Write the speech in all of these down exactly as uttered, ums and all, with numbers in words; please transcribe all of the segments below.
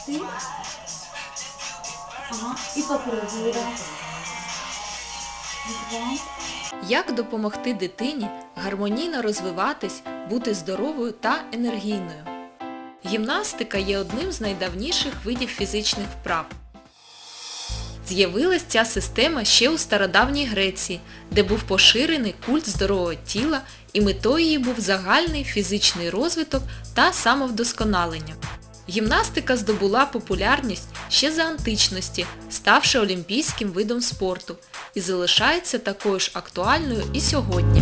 Ты. Ага. І покружуй. Раз. Два. Як допомогти дитині гармонійно розвиватись, бути здоровою та енергійною? Гімнастика є одним з найдавніших видів фізичних вправ. З'явилась ця система ще у стародавній Греції, де був поширений культ здорового тіла, і метою її був загальний фізичний розвиток та самовдосконалення. Гімнастика здобула популярність ще за античності, ставши олімпійським видом спорту, і залишається такою ж актуальною і сьогодні.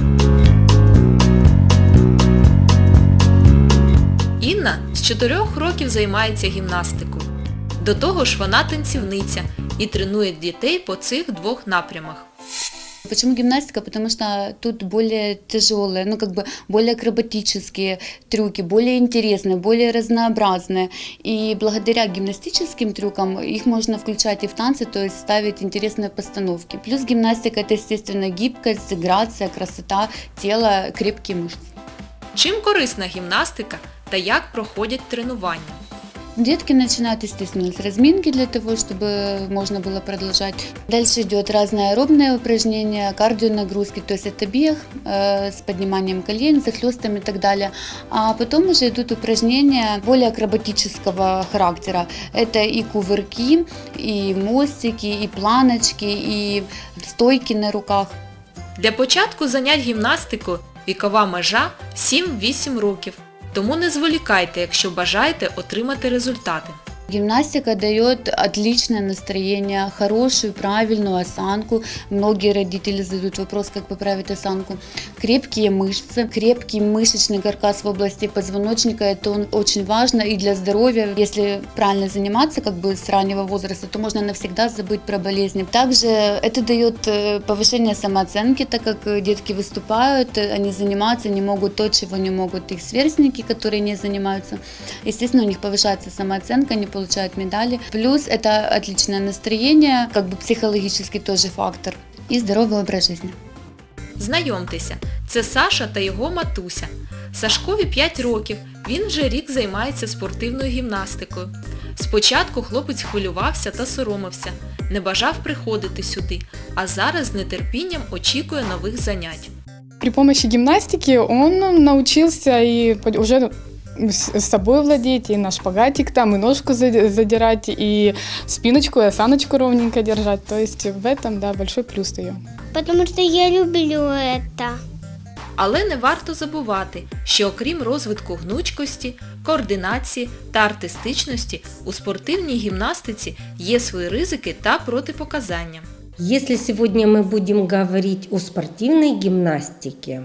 Інна з чотирьох років займається гімнастикою. До того ж вона танцівниця і тренує дітей по цих двох напрямах. Почему гимнастика? Потому что тут более тяжелые, ну как бы более акробатические трюки, более интересные, более разнообразные. И благодаря гимнастическим трюкам их можно включать и в танцы, то есть ставить интересные постановки. Плюс гимнастика – это, естественно, гибкость, грация, красота тела, крепкие мышцы. Чим корисна гімнастика та як проходять тренування? Детки начинают, естественно, с разминки для того, чтобы можно было продолжать. Дальше идет разные аэробные упражнения, кардионагрузки, то есть это бег э, с подниманием колен, захлестом и так далее. А потом уже идут упражнения более акробатического характера. Это и кувырки, и мостики, и планочки, и стойки на руках. Для початку занять гімнастикою вікова межа сім-вісім років. Тому не зволікайте, якщо бажаєте отримати результати. Гимнастика дает отличное настроение, хорошую, правильную осанку. Многие родители задают вопрос, как поправить осанку. Крепкие мышцы, крепкий мышечный каркас в области позвоночника – это очень важно и для здоровья. Если правильно заниматься как бы с раннего возраста, то можно навсегда забыть про болезни. Также это дает повышение самооценки, так как детки выступают, они занимаются, не могут то, чего не могут их сверстники, которые не занимаются. Естественно, у них повышается самооценка, они получают медали. Плюс это отличное настроение, как бы психологический тоже фактор. И здоровый образ жизни. Знайомтеся, це Саша та його матуся. Сашкові п'ять років, він вже рік займається спортивною гімнастикою. Спочатку хлопець хвилювався та соромився, не бажав приходити сюди, а зараз з нетерпінням очікує нових занять. При помощи гимнастики он научился и уже с собой владеть, и на шпагатик там, и ножку задирать, и спиночку, и осаночку ровненько держать. То есть в этом, да, большой плюс ее. Потому что я люблю это. Але не варто забувати, що окрім розвитку гнучкості, координації та артистичності, у спортивній гімнастиці є свої ризики та протипоказання. Если сегодня мы будем говорить о спортивной гимнастике,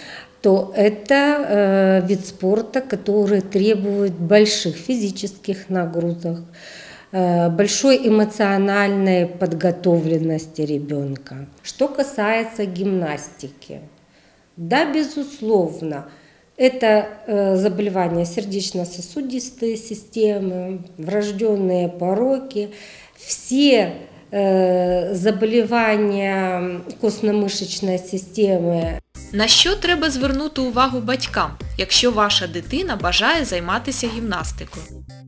то это э, вид спорта, который требует больших физических нагрузок, э, большой эмоциональной подготовленности ребенка. Что касается гимнастики, да, безусловно, это э, заболевания сердечно-сосудистой системы, врожденные пороки, все э, заболевания костно-мышечной системы. На що треба звернути увагу батькам, якщо ваша дитина бажає займатися гімнастикою?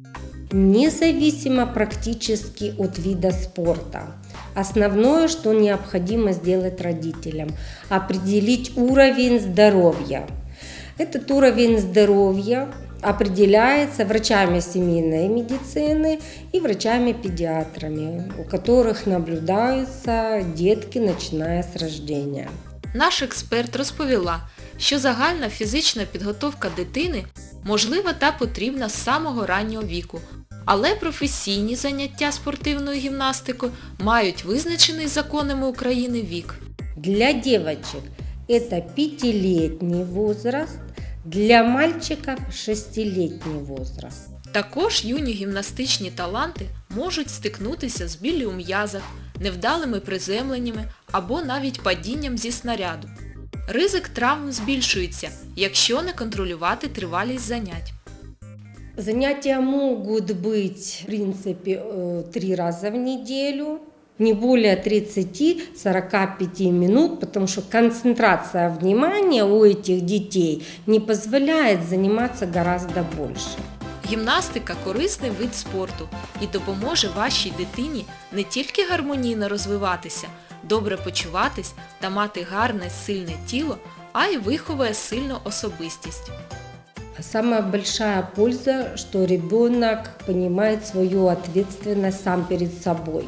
Независимо практически от вида спорта. Основное, что необходимо сделать родителям – определить уровень здоровья. Этот уровень здоровья определяется врачами семейной медицины и врачами-педиатрами, у которых наблюдаются детки, начиная с рождения. Наш експерт розповіла, що загальна фізична підготовка дитини можлива та потрібна з самого раннього віку, але професійні заняття спортивною гімнастикою мають визначений законами України вік. Для девочек это пятилетний возраст, для мальчиков шестилетний возраст. Також юні гімнастичні таланти можуть стикнутися з біллю у м'язах, невдалими приземленнями або навіть падінням зі снаряду. Ризик травм збільшується, якщо не контролювати тривалість занять. Занятия могут быть, в принципе, три раза в неделю, не более тридцати-сорока пяти минут, потому что концентрация внимания у этих детей не позволяет заниматься гораздо больше. Гімнастика – корисний вид спорту і допоможе вашій дитині не тільки гармонійно розвиватися, добре почуватись та мати гарне, сильне тіло, а й виховує сильну особистість. Самая большая польза, что ребенок понимает свою ответственность сам перед собой.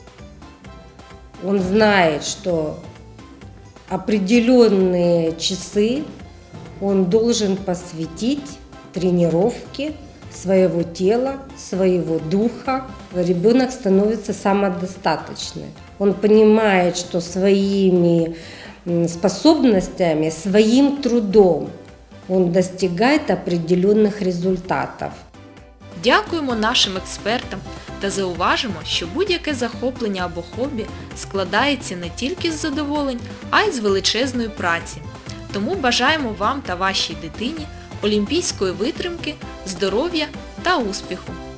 Он знает, что определенные часы он должен посвятить тренировке своего тела, своего духа. Ребенок становится самодостаточным. Он понимает, что своими способностями, своим трудом он достигает определенных результатов. Дякуємо нашим експертам та зауважимо, що будь-яке захоплення або хобі складається не тільки з задоволень, а й з величезної праці. Тому бажаємо вам та вашій дитині олімпійської витримки, здоров'я та успіху!